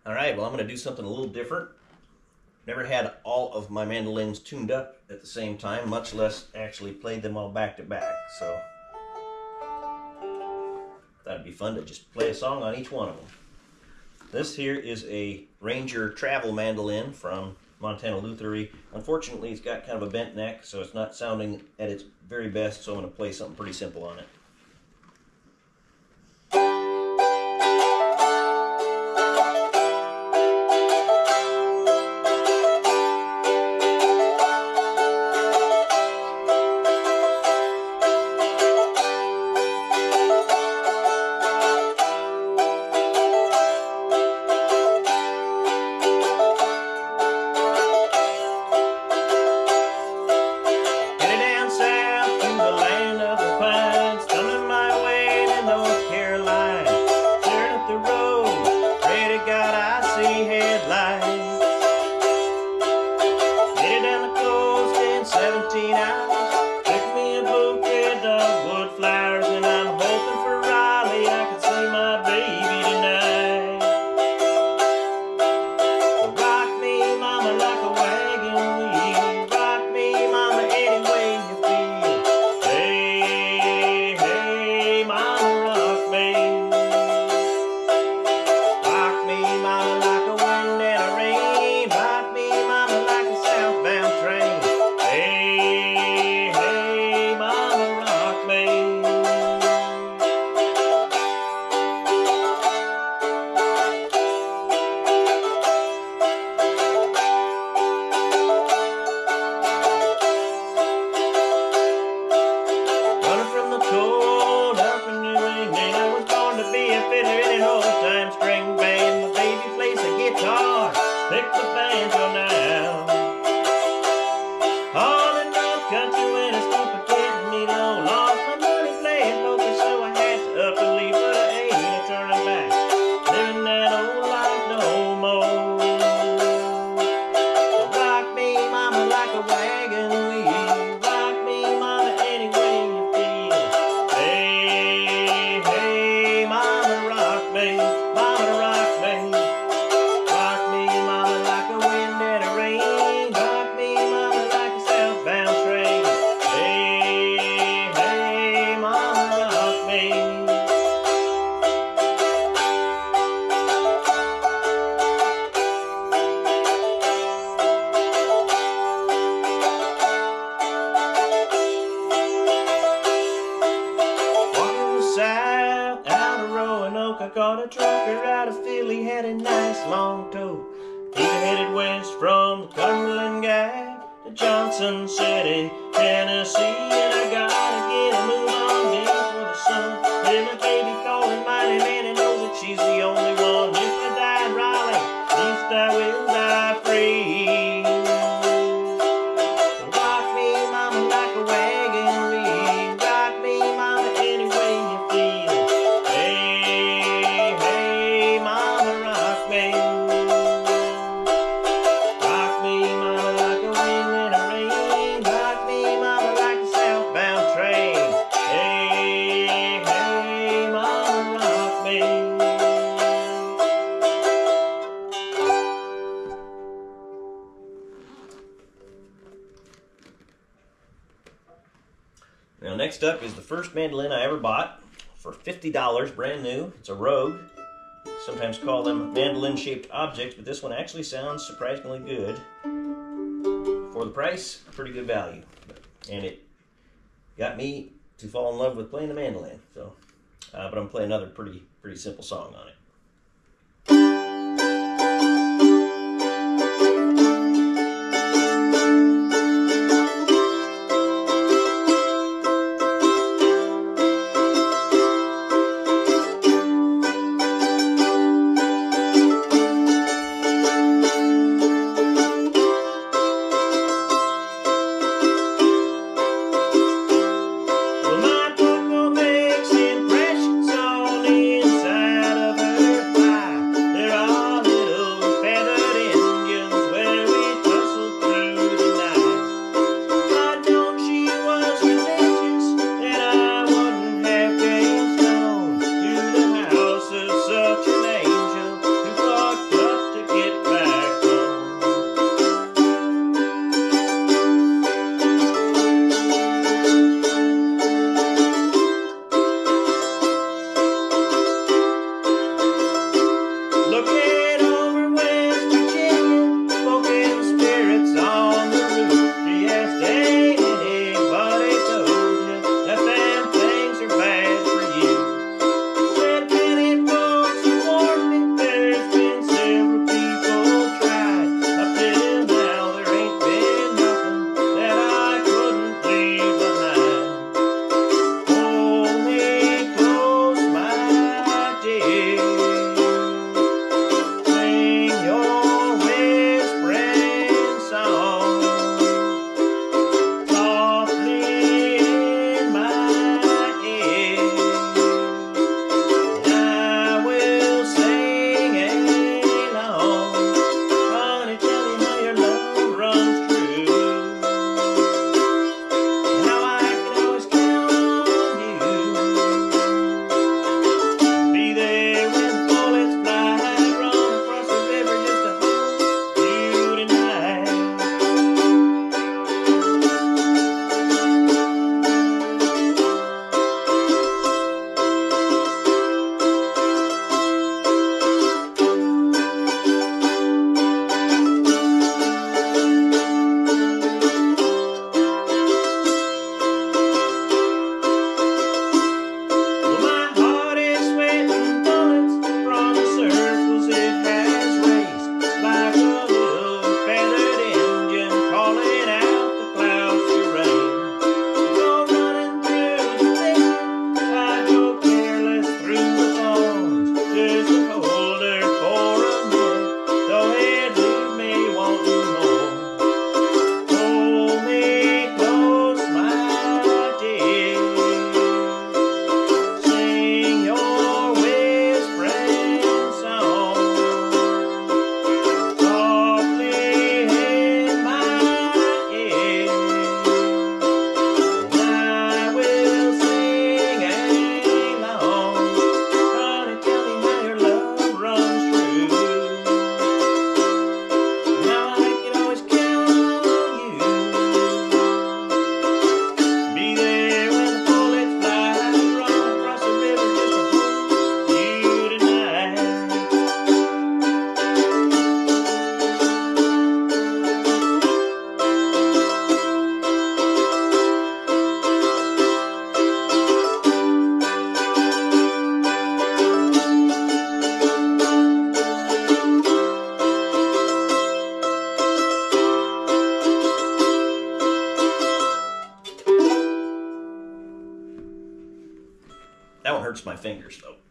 Alright, well I'm going to do something a little different. Never had all of my mandolins tuned up at the same time, much less actually played them all back to back. So that'd be fun to just play a song on each one of them. This here is a Ranger travel mandolin from Montana Lutherie. Unfortunately, it's got kind of a bent neck, so it's not sounding at its very best, so I'm going to play something pretty simple on it. I caught a trucker out of Philly, had a nice long tow. He headed west from the Cumberland Gap to Johnson City, Tennessee. And I gotta get a move on before the sun. Hear my baby calling mighty man and know that she's the only one. If I die in Raleigh, at least I will die free. So rock me, mama, like a wagon wheel. Rock me, mama, any way you feel. Hey, hey, mama, rock me. Rock me, mama, like a wind in a rain. Rock me, mama, like a southbound train. Hey, hey, mama, rock me. Now next up is the first mandolin I ever bought for $50, brand new. It's a Rogue. Sometimes call them mandolin-shaped objects, but this one actually sounds surprisingly good. For the price, pretty good value. And it got me to fall in love with playing the mandolin. So, but I'm gonna play another pretty simple song on it. Well, my buckle makes impressions on the inside of her That one hurts my fingers though.